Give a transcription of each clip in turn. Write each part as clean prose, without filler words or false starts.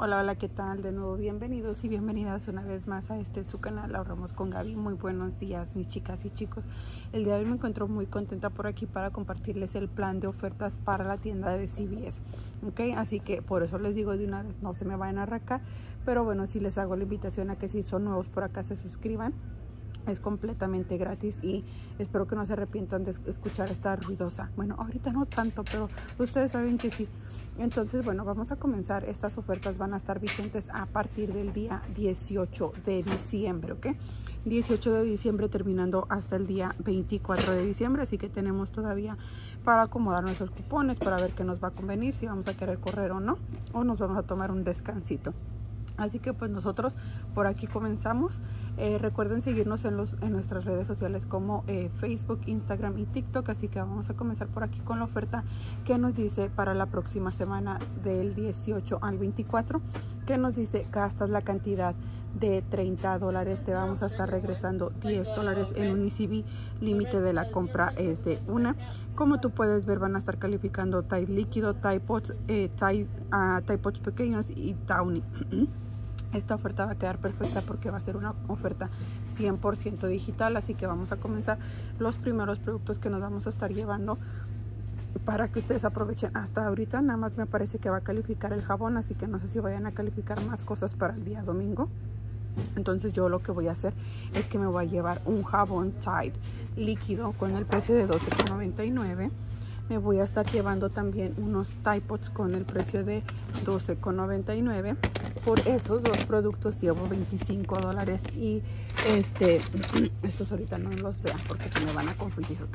Hola, hola, ¿qué tal? De nuevo, bienvenidos y bienvenidas una vez más a su canal Ahorramos con Gaby. Muy buenos días, mis chicas y chicos. El día de hoy me encuentro muy contenta por aquí para compartirles el plan de ofertas para la tienda de CVS. Ok, así que por eso les digo de una vez, no se me vayan a arrancar, pero bueno, sí les hago la invitación a que si son nuevos por acá se suscriban. Es completamente gratis y espero que no se arrepientan de escuchar esta ruidosa. Bueno, ahorita no tanto, pero ustedes saben que sí. Entonces, bueno, vamos a comenzar. Estas ofertas van a estar vigentes a partir del día 18 de diciembre, ¿ok? 18 de diciembre terminando hasta el día 24 de diciembre. Así que tenemos todavía para acomodar nuestros cupones, para ver qué nos va a convenir, si vamos a querer correr o no, o nos vamos a tomar un descansito. Así que pues nosotros por aquí comenzamos. Recuerden seguirnos en nuestras redes sociales como Facebook, Instagram y TikTok. Así que vamos a comenzar por aquí con la oferta que nos dice para la próxima semana del 18 al 24. Que nos dice gastas la cantidad de $30. Te vamos a estar regresando $10 en un ECB. Límite de la compra es de una. Como tú puedes ver, van a estar calificando Tide líquido, Tide Pods, Tide Pods pequeños y Downy. Esta oferta va a quedar perfecta porque va a ser una oferta 100% digital. Así que vamos a comenzar los primeros productos que nos vamos a estar llevando para que ustedes aprovechen. Hasta ahorita nada más me parece que va a calificar el jabón, así que no sé si vayan a calificar más cosas para el día domingo. Entonces yo lo que voy a hacer es que me voy a llevar un jabón Tide líquido con el precio de $12.99. Me voy a estar llevando también unos Tide Pods con el precio de $12.99. Por esos dos productos llevo $25 y estos ahorita no los vean porque se me van a confundir, ¿ok?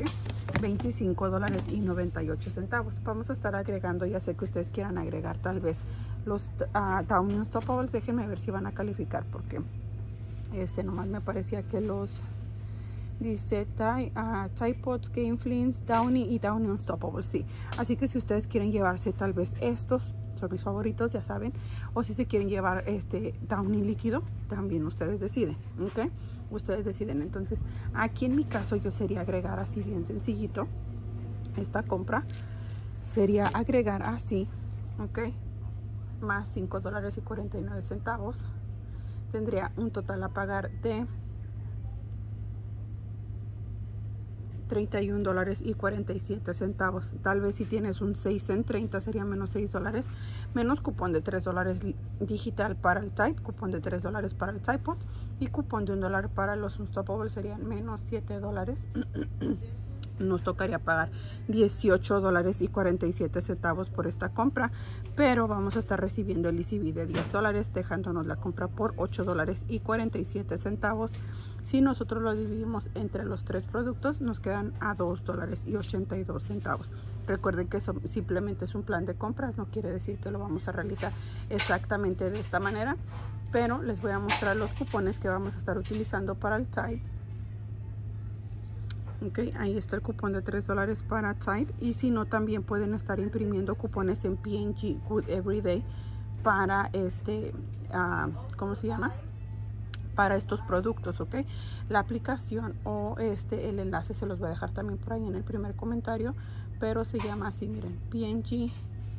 $25.98. Vamos a estar agregando, ya sé que ustedes quieran agregar tal vez los Downy Unstoppables. Déjenme ver si van a calificar porque nomás me parecía que los dice Tide Pods, Game Flings, Downy y Downy Unstoppables, sí. Así que si ustedes quieren llevarse tal vez estos, son mis favoritos, ya saben, o si se quieren llevar Downy líquido, también ustedes deciden, ¿ok? Ustedes deciden. Entonces, aquí en mi caso yo sería agregar así bien sencillito. Esta compra sería agregar así, ¿ok? Más $5.49. Tendría un total a pagar de $31.47. Tal vez si tienes un 6 en 30 sería menos $6, menos cupón de $3 digital para el Tide, cupón de $3 para el Tide Pod y cupón de $1 para los Unstoppables, serían menos $7. Nos tocaría pagar $18.47 por esta compra, pero vamos a estar recibiendo el ECB de $10, dejándonos la compra por $8.47. Si nosotros lo dividimos entre los tres productos, nos quedan a $2.82. Recuerden que eso simplemente es un plan de compras, no quiere decir que lo vamos a realizar exactamente de esta manera, pero les voy a mostrar los cupones que vamos a estar utilizando para el Tide. Ok, ahí está el cupón de $3 para Tide, y si no, también pueden estar imprimiendo cupones en P&G Good Everyday para ¿cómo se llama? Para estos productos, ok. La aplicación o el enlace se los voy a dejar también por ahí en el primer comentario, pero se llama así, miren, P&G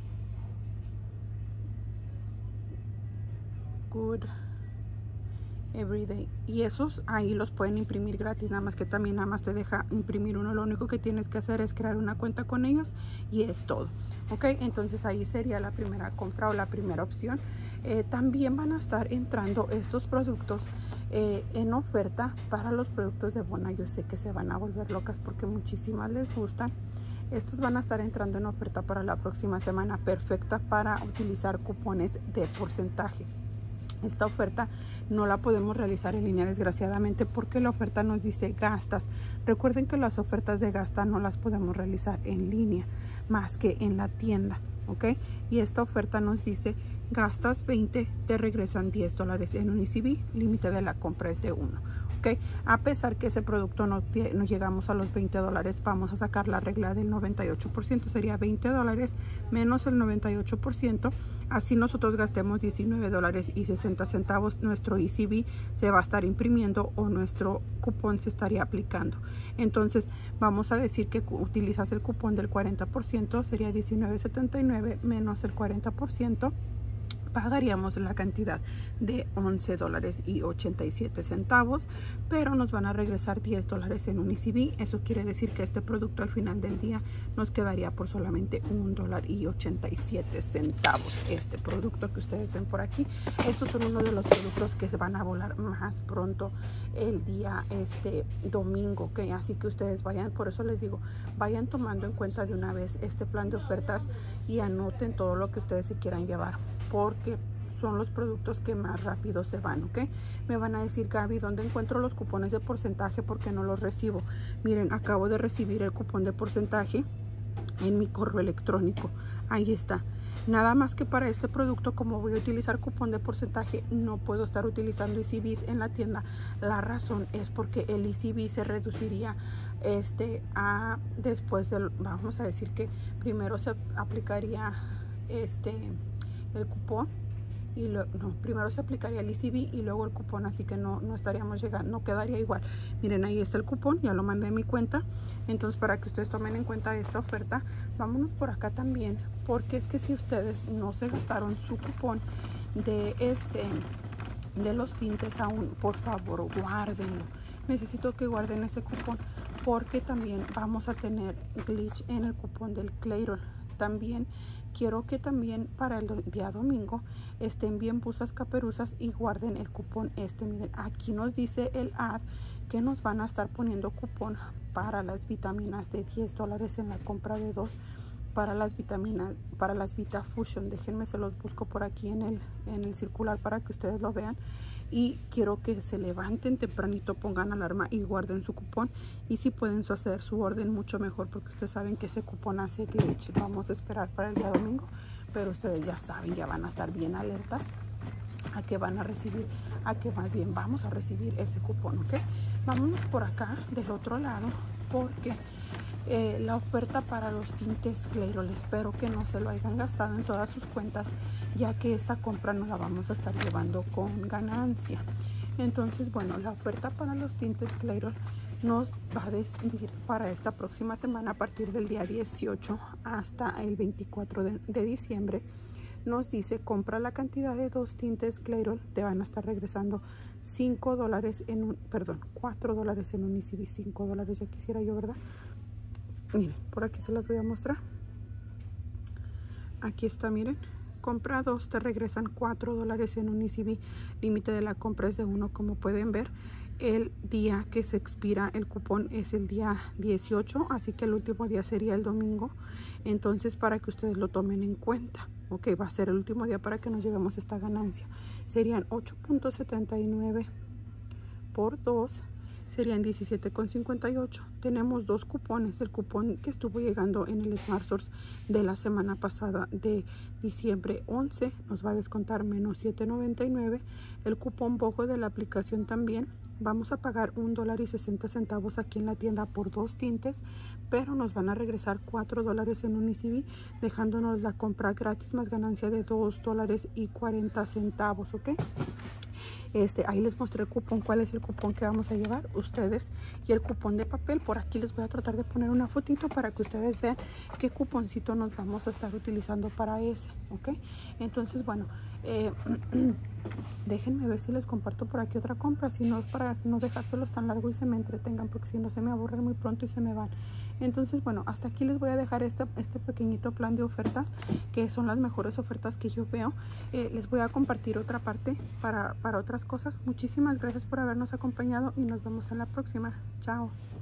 Good Everyday, y esos ahí los pueden imprimir gratis, nada más que también nada más te deja imprimir uno. Lo único que tienes que hacer es crear una cuenta con ellos y es todo, ok. Entonces ahí sería la primera compra o la primera opción. También van a estar entrando estos productos en oferta para los productos de Bona. Yo sé que se van a volver locas porque muchísimas les gustan. Estos van a estar entrando en oferta para la próxima semana, perfecta para utilizar cupones de porcentaje. Esta oferta no la podemos realizar en línea, desgraciadamente, porque la oferta nos dice gastas. Recuerden que las ofertas de gasta no las podemos realizar en línea, más que en la tienda, ¿ok? Y esta oferta nos dice gastas 20, te regresan $10 en un ECB, límite de la compra es de 1. ¿Ok? A pesar que ese producto no llegamos a los $20, vamos a sacar la regla del 98%, sería $20 menos el 98%, así nosotros gastemos $19.60, nuestro ECB se va a estar imprimiendo o nuestro cupón se estaría aplicando. Entonces vamos a decir que utilizas el cupón del 40%, sería $19.79 menos el 40%, pagaríamos la cantidad de $11.87, pero nos van a regresar $10 en un ECB. Eso quiere decir que este producto al final del día nos quedaría por solamente $1.87. Este producto que ustedes ven por aquí, estos son uno de los productos que se van a volar más pronto el día domingo, ¿ok? Así que ustedes vayan, por eso les digo, vayan tomando en cuenta de una vez este plan de ofertas y anoten todo lo que ustedes se quieran llevar, porque son los productos que más rápido se van, ¿ok? Me van a decir, Gaby, ¿dónde encuentro los cupones de porcentaje? Porque no los recibo. Miren, acabo de recibir el cupón de porcentaje en mi correo electrónico. Ahí está. Nada más que para este producto, como voy a utilizar cupón de porcentaje, no puedo estar utilizando ECBs en la tienda. La razón es porque el ECB se reduciría después del, vamos a decir que primero se aplicaría el cupón y primero se aplicaría el ECB y luego el cupón, así que no estaríamos llegando, no quedaría igual. Miren, ahí está el cupón, ya lo mandé a mi cuenta. Entonces, para que ustedes tomen en cuenta esta oferta, vámonos por acá también, porque es que si ustedes no se gastaron su cupón de los tintes aún, por favor guárdenlo. Necesito que guarden ese cupón, porque también vamos a tener glitch en el cupón del Clairol. También quiero que también para el día domingo estén bien buzas caperuzas y guarden el cupón miren, aquí nos dice el ad que nos van a estar poniendo cupón para las vitaminas de $10 en la compra de 2 para las vitaminas, para las VitaFusion. Déjenme, se los busco por aquí en el circular para que ustedes lo vean. Y quiero que se levanten tempranito, pongan alarma y guarden su cupón. Y si pueden hacer su orden, mucho mejor, porque ustedes saben que ese cupón hace glitch. Vamos a esperar para el día domingo, pero ustedes ya saben, ya van a estar bien alertas a que van a recibir, a que más bien vamos a recibir ese cupón, ¿ok? Vámonos por acá del otro lado, porque la oferta para los tintes Clairol, espero que no se lo hayan gastado en todas sus cuentas, ya que esta compra no la vamos a estar llevando con ganancia. Entonces, bueno, la oferta para los tintes Clairol nos va a decir para esta próxima semana, a partir del día 18 hasta el 24 de diciembre. Nos dice, compra la cantidad de 2 tintes Clairol, te van a estar regresando $4 en un ECB. $5, ya quisiera yo, ¿verdad? Miren, por aquí se las voy a mostrar. Aquí está, miren. Compra 2, te regresan $4 en un ECB. Límite de la compra es de 1, como pueden ver. El día que se expira el cupón es el día 18, así que el último día sería el domingo. Entonces, para que ustedes lo tomen en cuenta, ok, va a ser el último día para que nos llevemos esta ganancia. Serían 8.79 por 2. Serían 17.58. Tenemos 2 cupones. El cupón que estuvo llegando en el Smart Source de la semana pasada de diciembre 11 nos va a descontar menos $7.99. El cupón BOGO de la aplicación también. Vamos a pagar $1.60 aquí en la tienda por 2 tintes, pero nos van a regresar $4 en un ECB, dejándonos la compra gratis más ganancia de $2.40, ¿ok? Ahí les mostré el cupón, cuál es el cupón que vamos a llevar ustedes, y el cupón de papel. Por aquí les voy a tratar de poner una fotito para que ustedes vean qué cuponcito nos vamos a estar utilizando para ese, ¿ok? Entonces, bueno, déjenme ver si les comparto por aquí otra compra, si no, para no dejárselos tan largo y se me entretengan, porque si no se me aburren muy pronto y se me van. Entonces, bueno, hasta aquí les voy a dejar este pequeñito plan de ofertas, que son las mejores ofertas que yo veo. Les voy a compartir otra parte para otras cosas. Muchísimas gracias por habernos acompañado y nos vemos en la próxima. Chao.